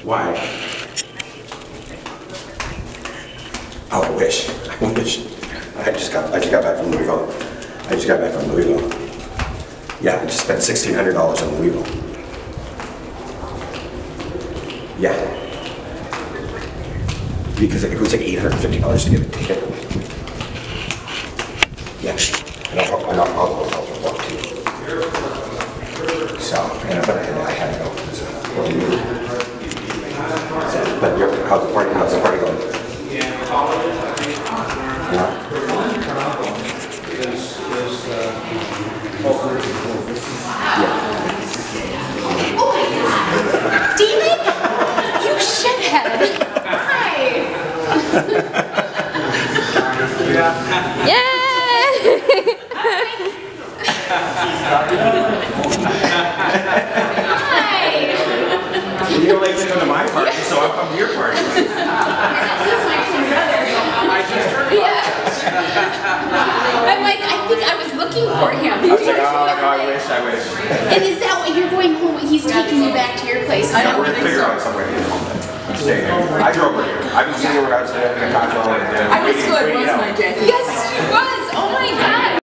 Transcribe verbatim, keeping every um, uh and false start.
Why? Oh, I wish. I wish. I just got I just got back from Louisville. I just got back from Louisville. Yeah, I just spent sixteen hundred dollars on Louisville. Yeah. Because it was like eight hundred fifty dollars to get a ticket. Yeah. And I'll, and I'll, all the hotels are booked too. So, and but I had, I had to go. So, so, but you're, how's the party? How's the party going? Yeah. Demon? You shithead! Hi! Yeah! Hi! You don't like to come to my party, so I'll come to your party. This is my twin brother. Yeah. I'm like, I think I was looking for him. I was like, oh, no, I wish, I wish. And is that what you're going home? He's taking you back to your place. I We're going to figure out somewhere to get home. I'm staying here. I drove over here. I've been seeing where I was at in Chicago. And, uh, I was good, wasn't I, Jackie? Yes, she was. Oh my God.